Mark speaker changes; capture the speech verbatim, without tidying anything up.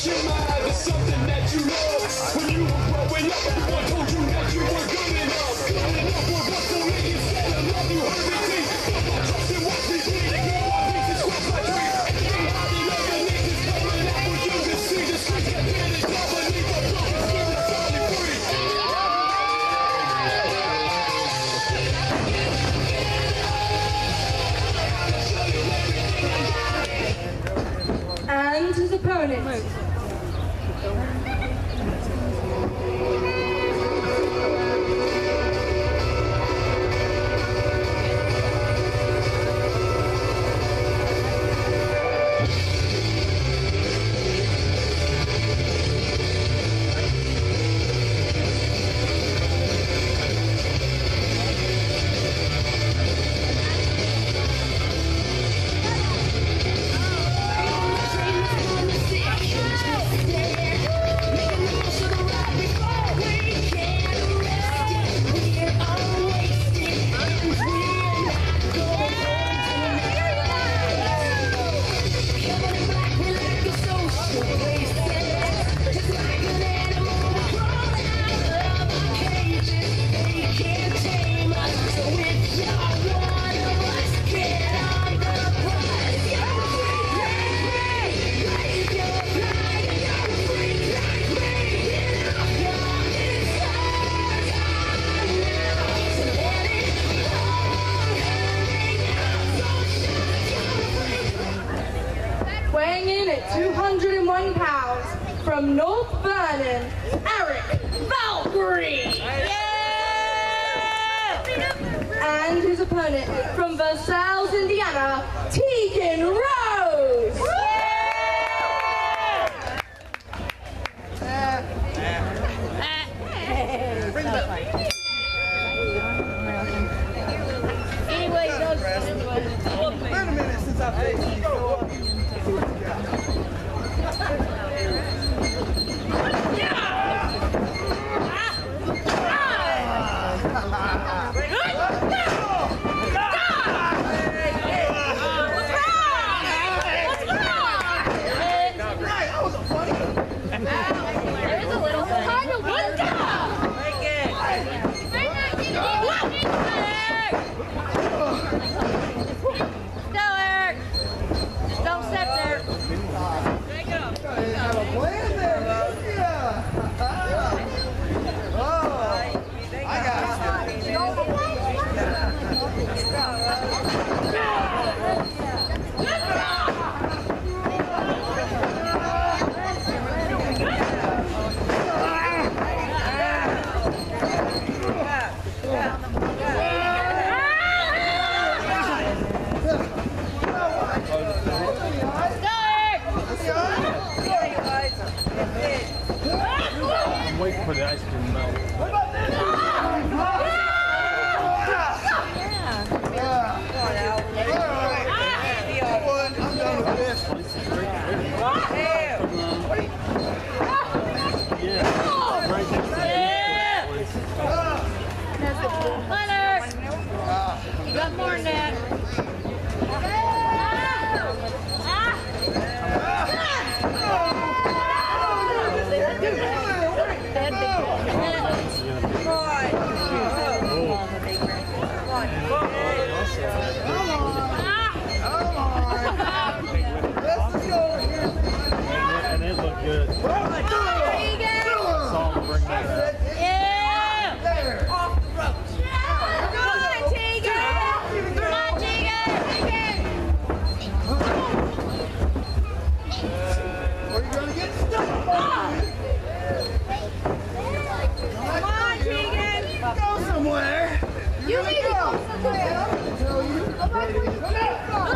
Speaker 1: your mind is something that you love. When you were growing up, everyone told you that you were good enough. Good enough for what so many said. I love you, heard me deep. Don't go trust and watch me bleed. Ignore my pieces, cross my dreams. Everything hiding underneath is coming out for you to see. The streets get better, y'all believe the blood is still entirely free.
Speaker 2: And his opponent. Weighing in at two hundred and one pounds, from North Vernon, Valkry. Yeah! And his opponent from Versailles, Indiana, Teagan Rose.
Speaker 3: Anyway, it's been a minute since I've faced you.
Speaker 4: Wait for the ice cream to melt.
Speaker 3: What about this? I'm done with this.
Speaker 4: Yeah. Right next to
Speaker 3: Leonard! You got more than that.
Speaker 4: And it looked good. Saw him bring that up.
Speaker 3: Yeah! There! Off the ropes! Come on, Teagan! Come on, Teagan! Or you're gonna get stuck! Come on, Teagan! Go somewhere! You need to go somewhere! Go back where you came from!